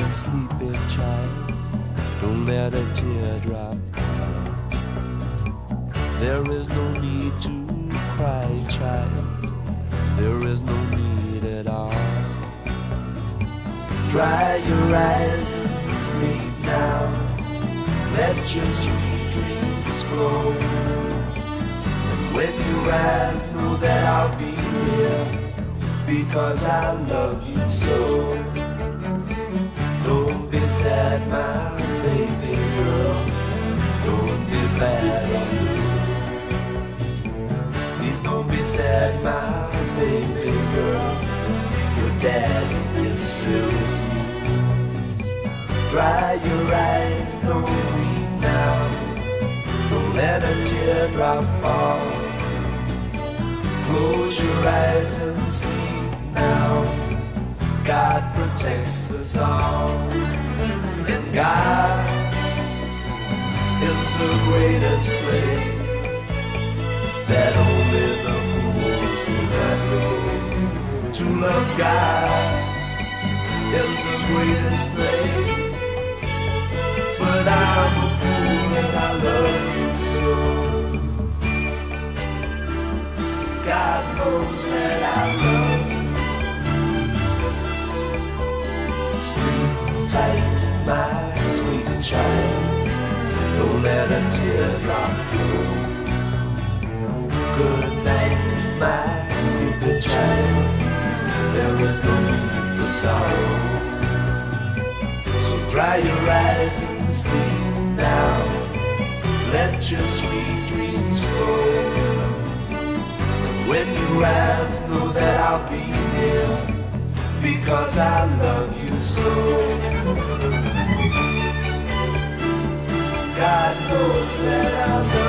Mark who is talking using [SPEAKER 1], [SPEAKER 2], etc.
[SPEAKER 1] sleepy child, don't let a teardrop fall. There is no need to cry, child, there is no need at all. Dry your eyes and sleep now, let your sweet dreams flow. And when you rise, know that I'll be here, because I love you so. Don't be sad, my baby girl, don't be bad on me. Please don't be sad, my baby girl, your daddy is here with you. Dry your eyes, don't weep now, don't let a teardrop fall. Close your eyes and sleep now, God protects us all. And God is the greatest thing that only the fools do not know. To love God is the greatest thing, but I'm a fool and I love you so. God knows that I love you. Sleep tight, my sweet child, don't let a teardrop flow. Good night, my sleepy child, there is no need for sorrow. So dry your eyes and sleep now, let your sweet dreams flow. And when you rise, know that I'll be near, because I love you so. God knows that I love you.